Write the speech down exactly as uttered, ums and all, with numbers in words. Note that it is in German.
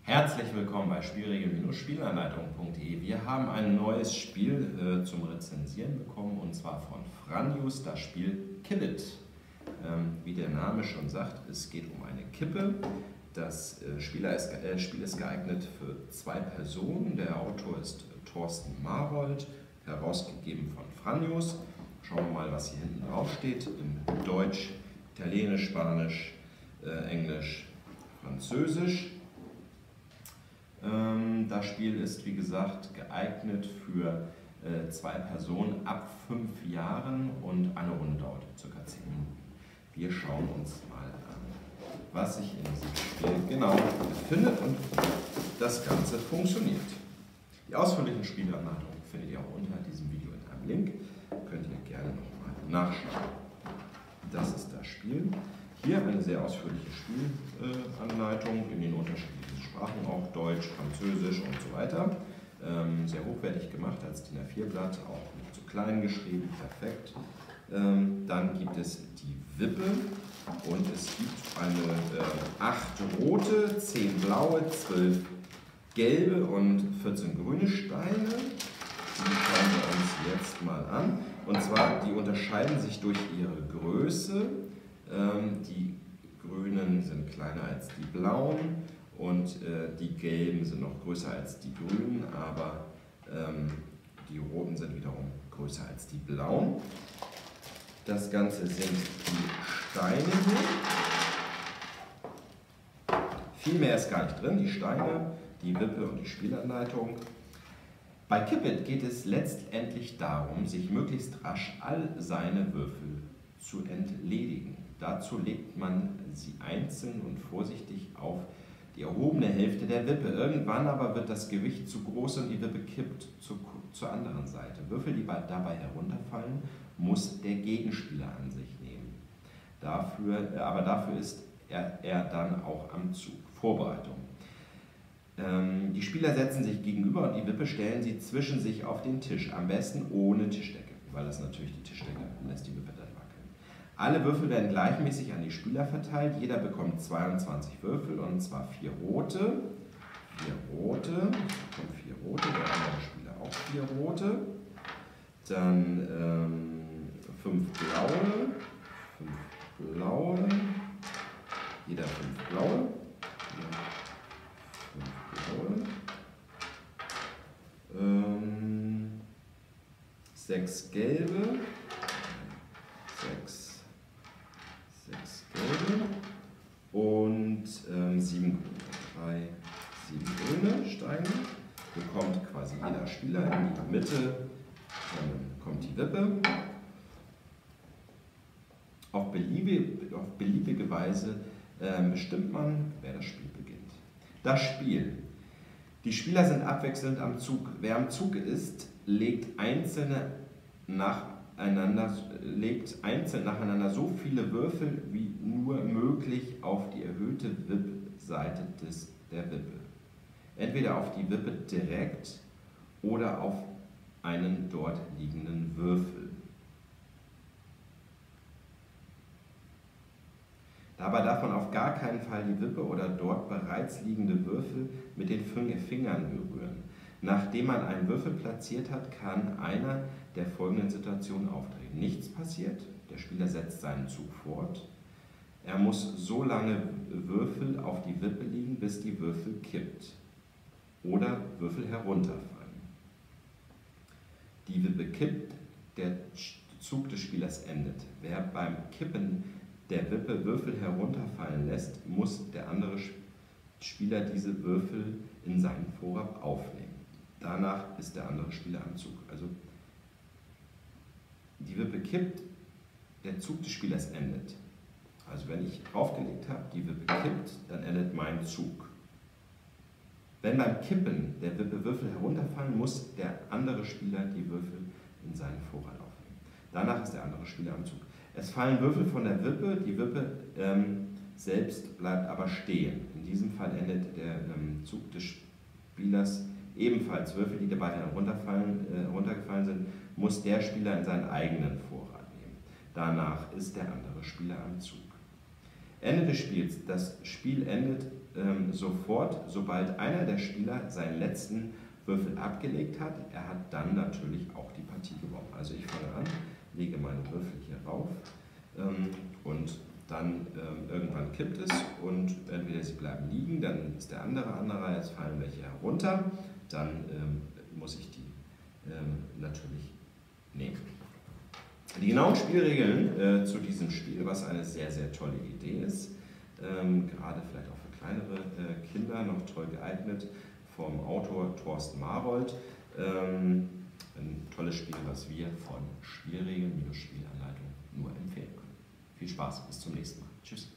Herzlich willkommen bei Spielregeln-Spielanleitung punkt de. Wir haben ein neues Spiel äh, zum Rezensieren bekommen, und zwar von Franjus, das Spiel Kibbit. Ähm, wie der Name schon sagt, es geht um eine Kippe. Das äh, Spieler ist, äh, Spiel ist geeignet für zwei Personen. Der Autor ist Thorsten Marold, herausgegeben von Franjus. Schauen wir mal, was hier hinten drauf steht. In Deutsch, Italienisch, Spanisch, äh, Englisch, Französisch. Das Spiel ist, wie gesagt, geeignet für äh, zwei Personen ab fünf Jahren und eine Runde dauert ca. zehn Minuten. Wir schauen uns mal an, was sich in diesem Spiel genau befindet und das Ganze funktioniert. Die ausführlichen Spielanleitungen findet ihr auch unter diesem Video in einem Link. Könnt ihr gerne nochmal nachschauen. Das ist das Spiel. Hier eine sehr ausführliche Spielanleitung in den unterschiedlichen Sprachen, auch Deutsch, Französisch und so weiter. Ähm, sehr hochwertig gemacht als D I N A vier Blatt, auch nicht zu klein geschrieben, perfekt. Ähm, dann gibt es die Wippe und es gibt eine äh, acht rote, zehn blaue, zwölf gelbe und vierzehn grüne Steine. Die schauen wir uns jetzt mal an. Und zwar, die unterscheiden sich durch ihre Größe. Die grünen sind kleiner als die blauen und äh, die gelben sind noch größer als die grünen, aber ähm, die roten sind wiederum größer als die blauen. Das Ganze sind die Steine hier. Viel mehr ist gar nicht drin, die Steine, die Wippe und die Spielanleitung. Bei Kibbit geht es letztendlich darum, sich möglichst rasch all seine Würfel zu entledigen. Dazu legt man sie einzeln und vorsichtig auf die erhobene Hälfte der Wippe. Irgendwann aber wird das Gewicht zu groß und die Wippe kippt zu, zur anderen Seite. Würfel, die dabei herunterfallen, muss der Gegenspieler an sich nehmen. Dafür, aber dafür ist er, er dann auch am Zug. Vorbereitung. Ähm, die Spieler setzen sich gegenüber und die Wippe stellen sie zwischen sich auf den Tisch. Am besten ohne Tischdecke, weil das natürlich die Tischdecke lässt die Wippe dann wackeln. Alle Würfel werden gleichmäßig an die Spieler verteilt. Jeder bekommt zweiundzwanzig Würfel, und zwar vier rote. Vier rote. Ich bekomme vier rote, der andere Spieler auch vier rote. Dann ähm, fünf blaue. Fünf blaue. Jeder fünf blaue. Fünf blaue. Ähm, sechs gelbe. Sechs. Sechs gelbe und ähm, sieben grüne. Drei, sieben grüne Steine. Bekommt quasi jeder Spieler in die Mitte. Dann kommt die Wippe. Auf beliebige, auf beliebige Weise äh, bestimmt man, wer das Spiel beginnt. Das Spiel. Die Spieler sind abwechselnd am Zug. Wer am Zug ist, legt einzelne nach Einander, legt einzeln nacheinander so viele Würfel wie nur möglich auf die erhöhte Wipp-Seite des, der Wippe. Entweder auf die Wippe direkt oder auf einen dort liegenden Würfel. Dabei darf man auf gar keinen Fall die Wippe oder dort bereits liegende Würfel mit den Fingern berühren. Nachdem man einen Würfel platziert hat, kann einer der folgenden Situationen auftreten. Nichts passiert, der Spieler setzt seinen Zug fort. Er muss so lange Würfel auf die Wippe liegen, bis die Würfel kippt oder Würfel herunterfallen. Die Wippe kippt, der Zug des Spielers endet. Wer beim Kippen der Wippe Würfel herunterfallen lässt, muss der andere Spieler diese Würfel in seinen Vorrat aufnehmen. Danach ist der andere Spieler am Zug. Also die Wippe kippt, der Zug des Spielers endet. Also wenn ich draufgelegt habe, die Wippe kippt, dann endet mein Zug. Wenn beim Kippen der Wippe Würfel herunterfallen, muss der andere Spieler die Würfel in seinen Vorrat aufnehmen. Danach ist der andere Spieler am Zug. Es fallen Würfel von der Wippe, die Wippe ähm, selbst bleibt aber stehen. In diesem Fall endet der ähm, Zug des Spielers ebenfalls. Würfel, die dabei herunterfallen, äh, runtergefallen sind, muss der Spieler in seinen eigenen Vorrat nehmen. Danach ist der andere Spieler am Zug. Ende des Spiels. Das Spiel endet ähm, sofort, sobald einer der Spieler seinen letzten Würfel abgelegt hat, er hat dann natürlich auch die Partie gewonnen. Also ich fange an, lege meine Würfel hier rauf ähm, und dann ähm, irgendwann kippt es und entweder sie bleiben liegen, dann ist der andere an der Reihe, jetzt fallen welche herunter, dann ähm, muss ich die ähm, natürlich nehmen. Die genauen Spielregeln äh, zu diesem Spiel, was eine sehr, sehr tolle Idee ist, ähm, gerade vielleicht auch für kleinere äh, Kinder noch toll geeignet, vom Autor Thorsten Marold. Ähm, ein tolles Spiel, was wir von Spielregeln-Spielanleitung nur empfehlen können. Viel Spaß, bis zum nächsten Mal. Tschüss.